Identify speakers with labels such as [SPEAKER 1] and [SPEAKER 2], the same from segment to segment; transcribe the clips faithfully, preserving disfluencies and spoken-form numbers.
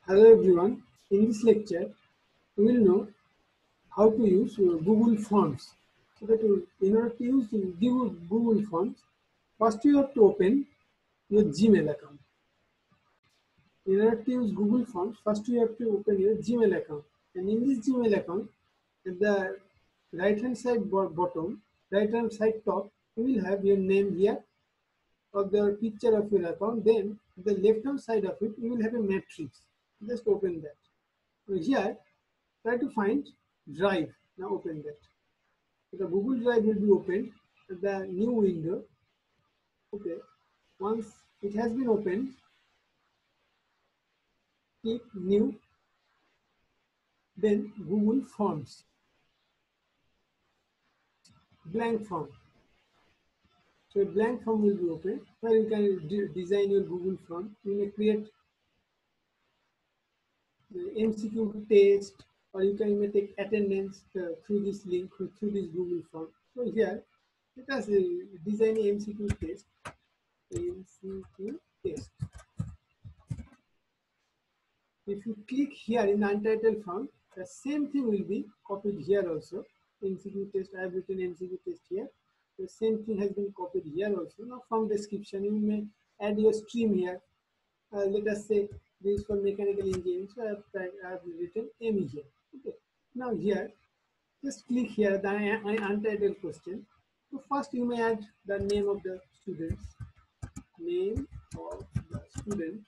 [SPEAKER 1] Hello everyone. In this lecture, we will know how to use uh, Google Forms. So that you, in order to use the Google Google Forms, first you have to open your Gmail account. In order to use Google Forms, first you have to open your Gmail account. And in this Gmail account, at the right hand side bo- bottom, right hand side top, you will have your name here of the picture of your account. Then at the left hand side of it, you will have a matrix. Just open that. So here, try to find Drive. Now open that. So the Google Drive will be opened at the new window. Okay. Once it has been opened, click New, then Google Forms, blank form. So a blank form will be opened where you can de design your Google form. You may create the M C Q test, or you can even take attendance uh, through this link, through this Google form. So here, let us uh, design a M C Q test. M C Q test. If you click here in the untitled form, the same thing will be copied here also. M C Q test, I have written M C Q test here. The same thing has been copied here also. Now from description, you may add your stream here. Uh, let us say this is for mechanical engineering, so I have, I have written M E here. Okay. Now here, just click here the untitled question. So first you may add the name of the students, name of the student.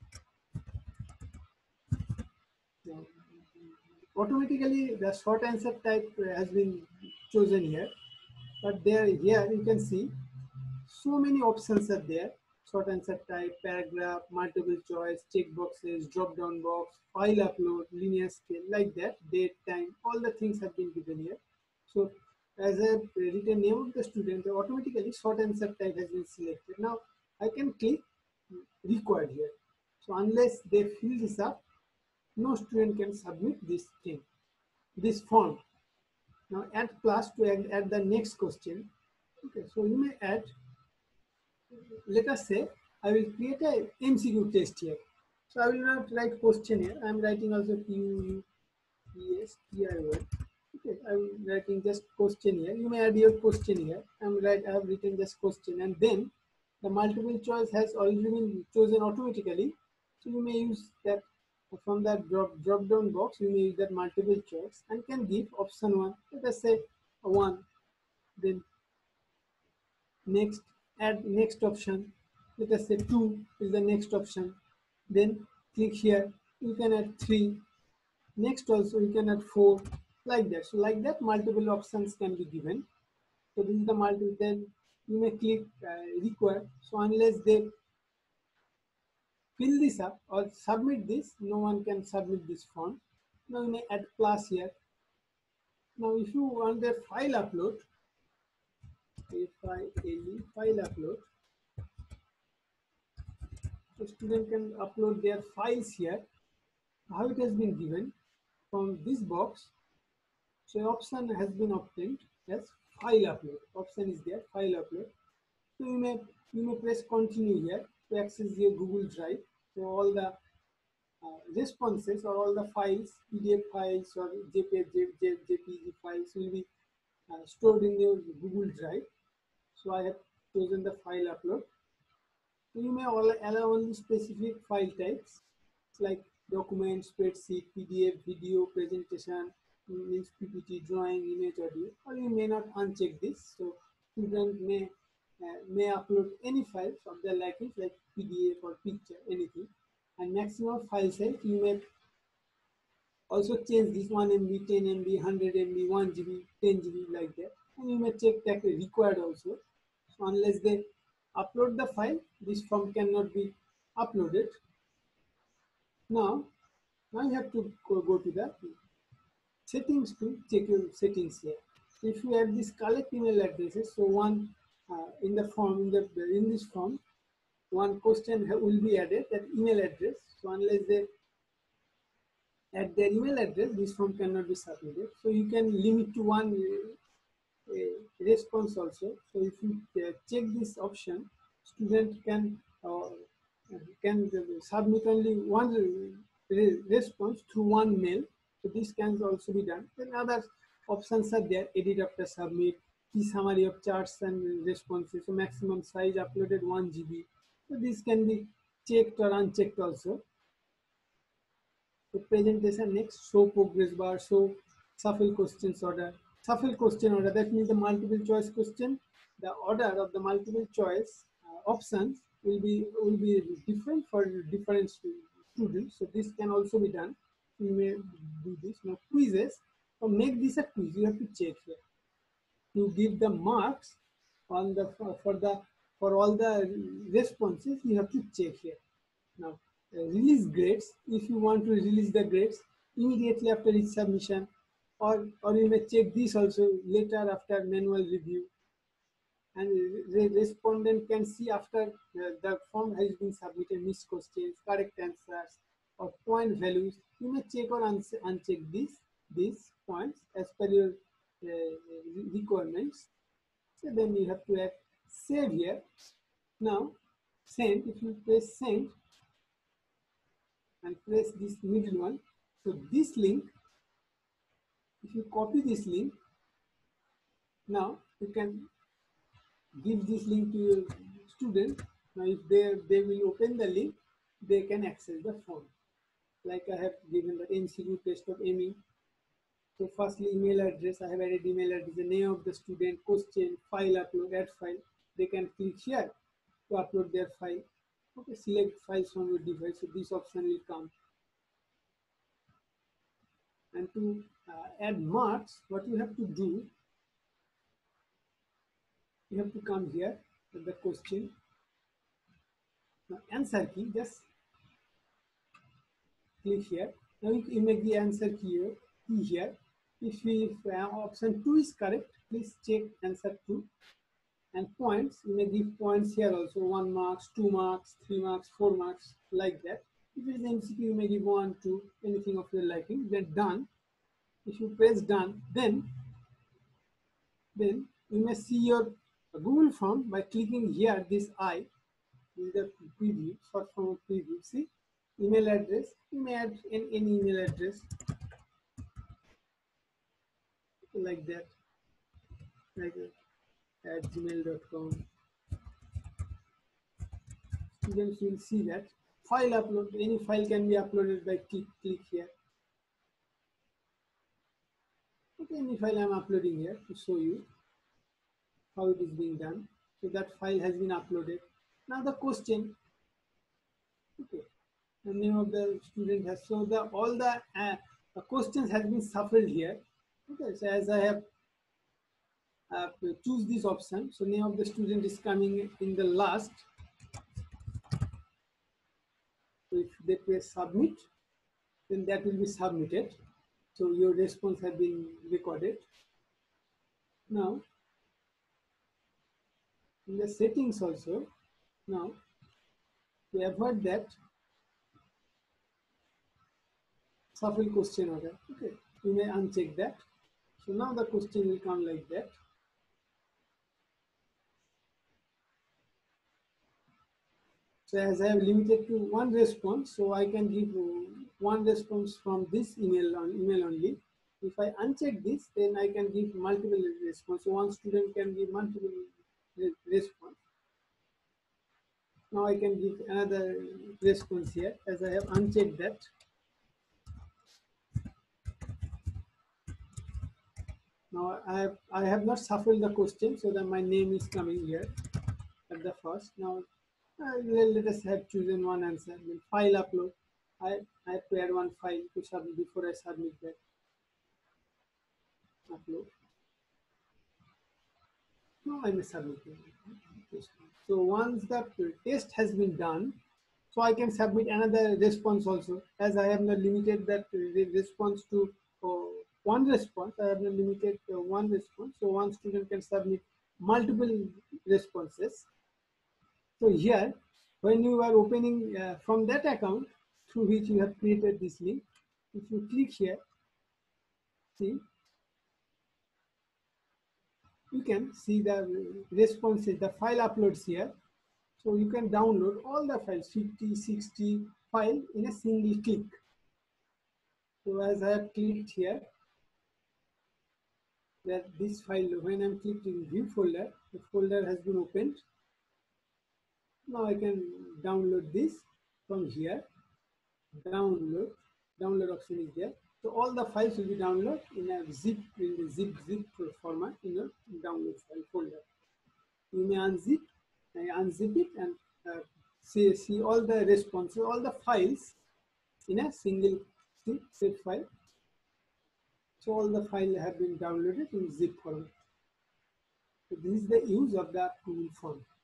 [SPEAKER 1] Now, automatically the short answer type has been chosen here, but there here you can see so many options are there. Short answer type, paragraph, multiple choice, check boxes, drop down box, file upload, linear scale, like that, date, time, all the things have been given here. So as I have written name of the student, automatically short answer type has been selected. Now I can click required here. So unless they fill this up, no student can submit this thing, this form. Now add plus to add, add the next question. Okay, so you may add, let us say, I will create a M C Q test here. So I will not write question here. I am writing also Q U E S T I O N. Okay, I am writing just question here. You may add your question here. I am write, I have written just question, and then the multiple choice has already been chosen automatically. So you may use that from that drop drop down box. You may use that multiple choice and can give option one. Let us say one, then next add next option. Let us say two is the next option. Then click here. You can add three. Next also you can add four, like that. So like that, multiple options can be given. So this is the multiple. Then you may click uh, require. So unless they fill this up or submit this, no one can submit this form. Now you may add plus here. Now if you want the file upload, F I L E, file upload, the student can upload their files here. How it has been given from this box. So option has been obtained as file upload. Option is there, file upload. So you may you may press continue here to access your Google Drive. So all the uh, responses or all the files, P D F files or JPEG, J P G files will be uh, stored in your Google Drive. So I have chosen the file upload. So you may allow only specific file types like document, spreadsheet, P D F, video, presentation, means P P T, drawing, image, audio, or you may not uncheck this. So student may uh, may upload any files of their liking, like P D F or picture, anything. And maximum file size you may also change this one M B, ten M B, one hundred M B, one G B, ten G B, like that. And you may check that required also. So unless they upload the file, this form cannot be uploaded. Now, now you have to go, go to the settings to check your settings here. So if you add this collect email addresses, so one uh, in the form in the in this form, one question will be added, that email address. So unless they add their email address, this form cannot be submitted. So you can limit to one uh, uh, response also. So if you uh, check this option, student can uh, can submit only one re response through one mail. So this can also be done. Then other options are there: edit after submit, key summary of charts and responses. So maximum size uploaded one G B. So this can be checked or unchecked also. So presentation next, show progress bar, show shuffle questions order. Shuffle question order, that means the multiple choice question, the order of the multiple choice uh, options will be will be different for different students. So this can also be done. You may do this. Now quizzes. So make this a quiz. You have to check here. To give the marks on the for the for all the responses, you have to check here. Now, uh, release grades. If you want to release the grades immediately after each submission, or, or you may check this also later after manual review. And the respondent can see after uh, the form has been submitted, missed questions, correct answers, or point values. You may check or un uncheck these, these points as per your uh, requirements. So then you have to add save here. Now, send, if you press send, and press this middle one. So this link, if you copy this link, now you can give this link to your student. Now if they, they will open the link, they can access the form. Like I have given the M C Q test of M E. So firstly, email address, I have added email address, the name of the student, question, file upload, add file. They can click here to upload their file. Okay, select files from your device. So this option will come. And to uh, add marks, what you have to do, you have to come here at the question. Now answer key, just click here. Now you make the answer key here. Key here. If, we, if uh, option two is correct, please check answer two. And points, you may give points here also, one marks, two marks, three marks, four marks, like that. If it is M C Q, you may give one, two, anything of your liking. Then done. If you press done, then then you may see your Google form by clicking here this I. This is the preview, short form of preview. See, email address, you may add any, any email address like that, like at gmail dot com. Students will see that. File upload, any file can be uploaded by click, click here. Okay, any file I am uploading here to show you how it is being done. So that file has been uploaded. Now the question, okay, the name of the student has, so the all the, uh, the questions has been shuffled here. Okay, so as I have uh, choose this option, so name of the student is coming in the last. So if they press submit, then that will be submitted. So your response has been recorded. Now in the settings also, now to avoid that, shuffle question order. Okay, you may uncheck that. So now the question will come like that. So as I have limited to one response, so I can give one response from this email on email only. If I uncheck this, then I can give multiple response. So one student can give multiple response. Now I can give another response here as I have unchecked that. Now I have I have not shuffled the question, so that my name is coming here at the first. Now uh, let us have chosen one answer. Then file upload. I I have to add one file to submit before I submit that. Upload. Now I may submit it. So once the test has been done, so I can submit another response also. As I have not limited that response to uh, one response, I have not limited uh, one response. So one student can submit multiple responses. So here, when you are opening uh, from that account through which you have created this link, if you click here, see, you can see the responses, the file uploads here. So you can download all the files, fifty, sixty file in a single click. So as I have clicked here, that this file, when I'm clicked in view folder, the folder has been opened. Now I can download this from here. Download, download option is there. So all the files will be downloaded in a zip, in the zip zip format in a download file folder. You may unzip, uh, unzip it and uh, see, see all the responses, all the files in a single zip, zip file. So all the files have been downloaded in zip format. So this is the use of the Google Form.